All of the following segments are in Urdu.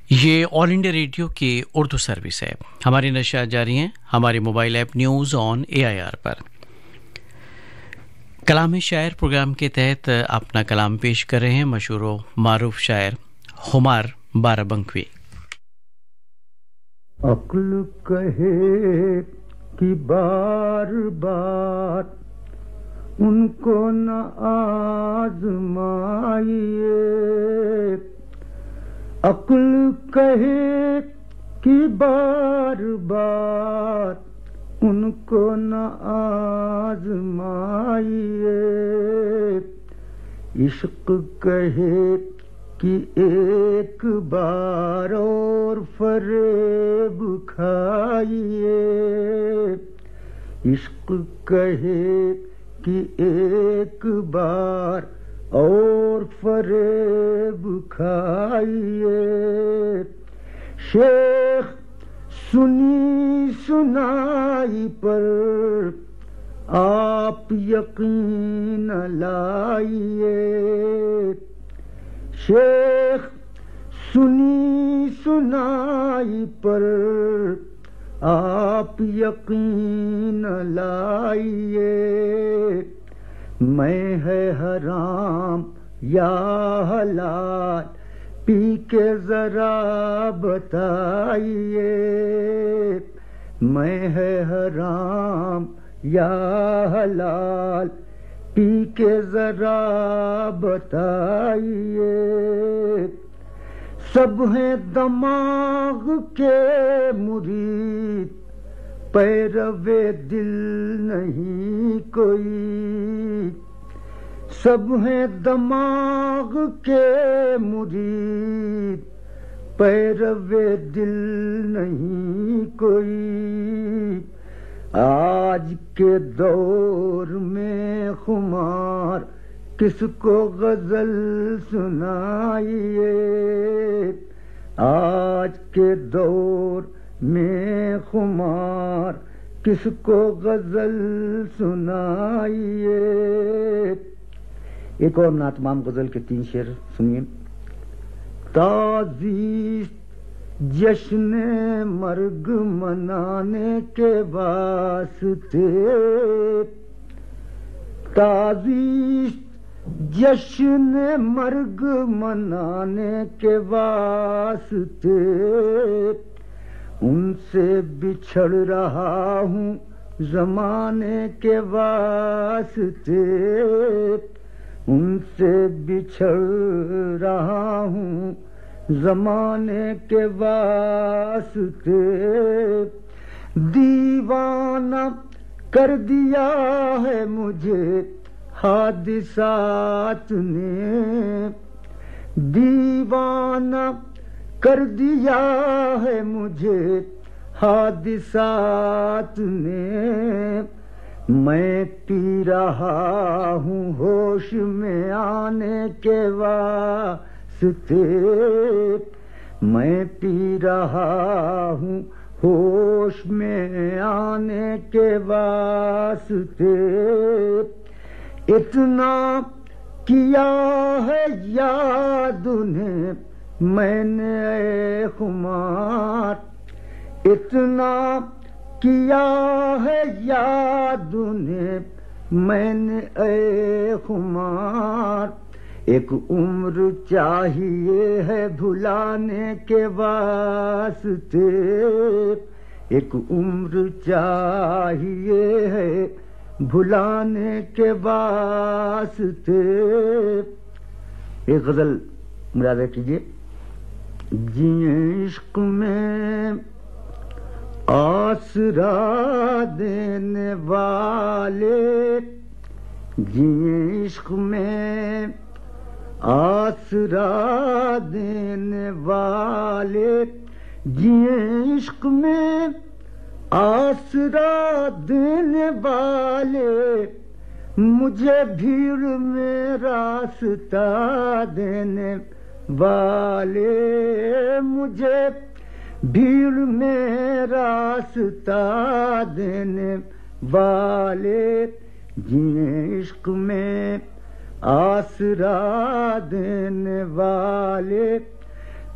یہ آل انڈیا ریڈیو کی اردو سروس ہے۔ ہماری نشریات جاری ہیں ہمارے mobile app news on AIR پر۔ کلام شاعر پروگرام کے تحت اپنا کلام پیش کر رہے ہیں مشہور و معروف شاعر خمار بارابنکوی۔ عقل کہے کہ بار بار ان کو نہ آزمائیے، عقل کہے کہ بار بار ان کو نہ آزمائیے، عشق کہے کہ ایک بار اور فریب کھائیے، عشق کہے کہ ایک بار اور فریب کھائیے، شیخ سنی سنائی پر آپ یقین لائیے، شیخ سنی سنائی پر آپ یقین لائیے، میں ہے حرام یا حلال پی کے ذرا بتائیے، میں ہے حرام یا حلال پی کے ذرا بتائیے، سب ہیں دماغ کے مرید پیرو دل نہیں کوئی، سب ہیں دماغ کے مرید پیرو دل نہیں کوئی، آج کے دور میں خمار کس کو غزل سنائیے، آج کے دور میں خمار کس کو غزل سنائیے۔ ایک اور ناتمام غزل کے 3 شعر سنیے۔ تعزیت جشن مرگ منانے کے واسطے، تعزیت جشن مرگ منانے کے واسطے، ان سے بچھڑ رہا ہوں زمانے کے واسطے، ان سے بچھڑ رہا ہوں زمانے کے واسطے، دیوانہ کر دیا ہے مجھے حادثات نے، دیوانہ کر دیا ہے مجھے حادثات نے، میں پی رہا ہوں ہوش میں آنے کے واسطے، میں پی رہا ہوں ہوش میں آنے کے واسطے، اتنا کیا ہے یاد انہیں میں نے اے خمار، اتنا کیا ہے یاد انہیں میں نے اے خمار، ایک عمر چاہیے ہے بھلانے کے واسطے، ایک عمر چاہیے ہے بھلانے کے واسطے۔ ایک غزل مراجعہ کیجیے۔ جئیں عشق میں آسرا دینے والے، جئیں عشق میں آسرا دینے والے، جئیں عشق میں آسرا دینے والے، مجھے بھیڑ میں راستہ دینے والے، مجھے بھیڑ میں راستہ دینے والے، جئیں عشق میں آسرا دینے والے،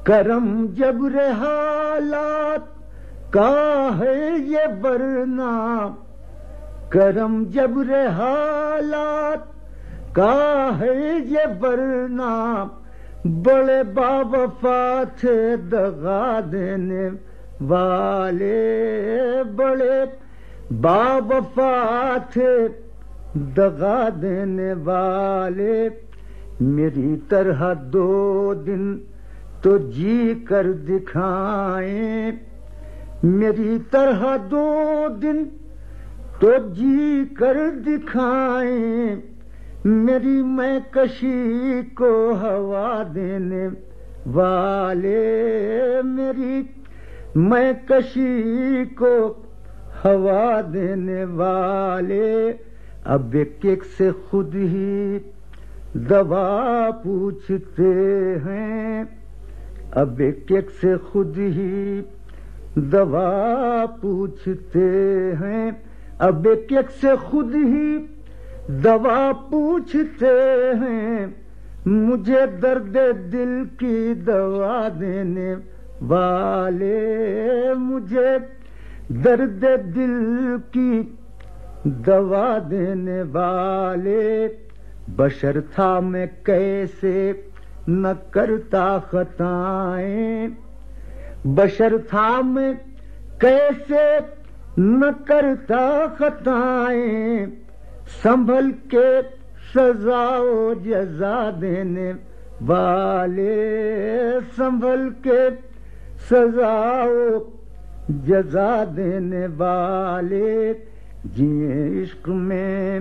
کرم جبر حالات کا ہے یہ ورنہ، کرم جبر حالات کا ہے یہ ورنہ، بڑے باوفا تھے دغا دینے والے، بڑے باوفا تھے دغا دینے والے، میری طرح 2 دن تو جی کر دکھائیں، میری طرح 2 دن تو جی کر دکھائیں، میری میں کشی کو ہوا دینے والے، میری میں کشی کو ہوا دینے والے، اب ایک ایک سے خود ہی دوا پوچھتے ہیں، اب ایک ایک سے خود ہی دوا پوچھتے ہیں، اب ایک ایک سے خود ہی دوا پوچھتے ہیں، مجھے درد دل کی دوا دینے والے، مجھے درد دل کی دوا دینے والے، بشر تھا میں کیسے نہ کرتا خطائیں، بشر تھا میں کیسے نہ کرتا خطائیں، سنبھل کے سزا و جزا دینے والے، سنبھل کے سزا و جزا دینے والے، جیے عشق میں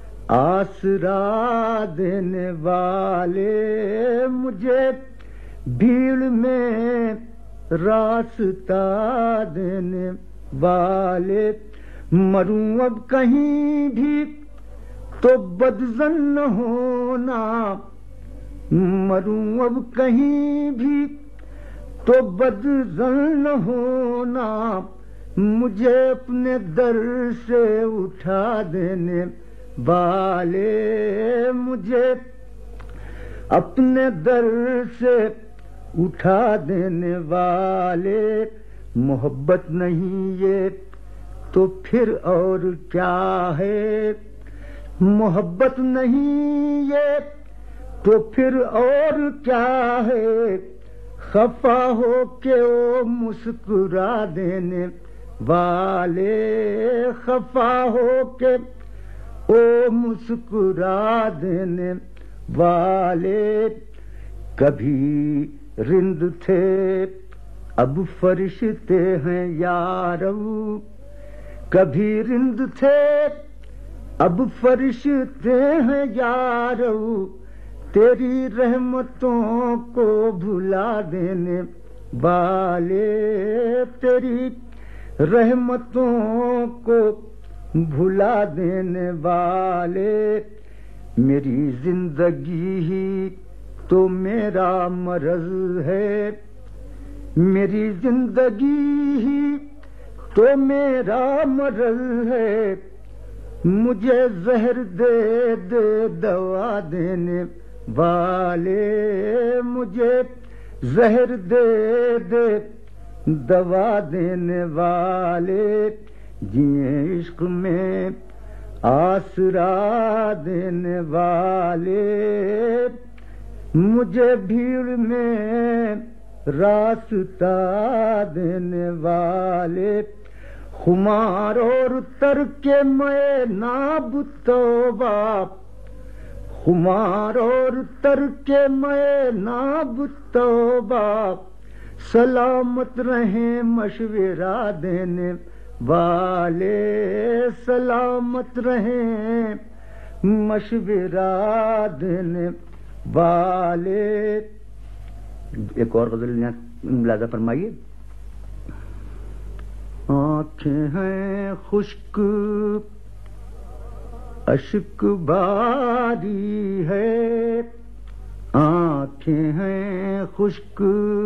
آسرا دینے والے، مجھے بھیڑ میں راستہ دینے والے، مروں اب کہیں بھی تو بدظن نہ ہونا، مروں اب کہیں بھی تو بدظن نہ ہونا، مجھے اپنے در سے اٹھا دینے والے، مجھے اپنے در سے اٹھا دینے والے، محبت نہیں یہ تو پھر اور کیا ہے، محبت نہیں یہ تو پھر اور کیا ہے، خفا ہو کے او مسکرا دینے والے، خفا ہو کے او مسکرا دینے والے، کبھی رند تھے اب فرشتے ہیں یارو، کبھی رند تھے اب فرشتے ہیں یارو، تیری رحمتوں کو بھلا دینے والے، تیری رحمتوں کو بھلا دینے والے، میری زندگی ہی تو میرا مرض ہے، میری زندگی ہی تو میرا مرض ہے، مجھے زہر دے دے دوا دینے والے، مجھے زہر دے دے دوا دینے والے، جیے عشق میں آسرا دینے والے، مجھے بھیڑ میں راستہ دینے والے، خمار اور ترک میں ناب توبہ، خمار اور ترک میں ناب توبہ، سلامت رہیں مشورہ دینے والے، سلامت رہیں مشورہ دینے والے۔ ایک اور غزل ملاحظہ فرمائیے۔ آنکھیں ہیں خشک اشک باری ہے، آنکھیں ہیں خشک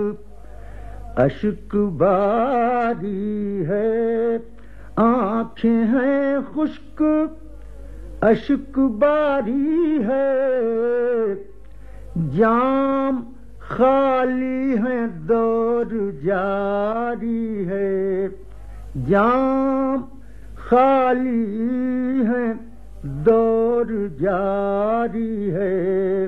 اشک باری ہے، آنکھیں ہیں خشک اشک باری ہے، جام خالی ہے دور جاری ہے، جام خالی ہے دور جاری ہے،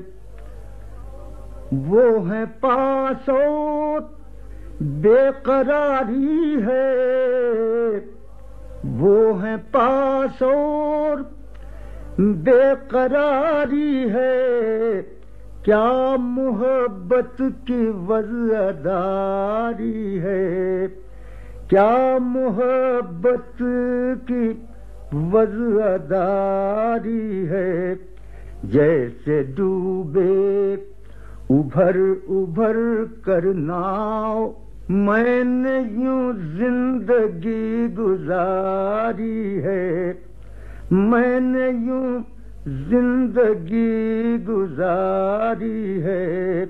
وہ ہے پاس اور بے قراری ہے، وہ ہے پاس اور بے قراری ہے، کیا محبت کی وزاداری ہے، کیا محبت کی وزاداری ہے، جیسے ڈوبے ابھر ابھر کر ناؤ میں نے یوں زندگی گزاری ہے، میں نے یوں زندگی گزاری ہے۔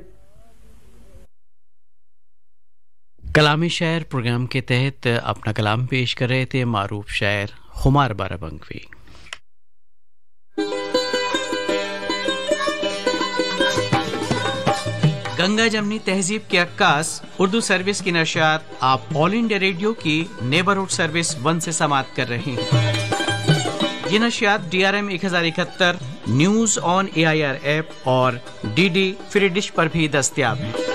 کلامی شاعر پروگرام کے تحت اپنا کلام پیش کر رہے تھے معروف شاعر خمار بارابنکوی۔ گنگا جمنی تہذیب کے عکاس اردو سروس کی نشریات آپ آل انڈیا ریڈیو کی نیبرہڈ سروس 1 سے سماعت کر رہے ہیں۔ یہ نشریات DRM 1071 news on AIR app اور DD فری ڈش پر بھی دستیاب ہیں۔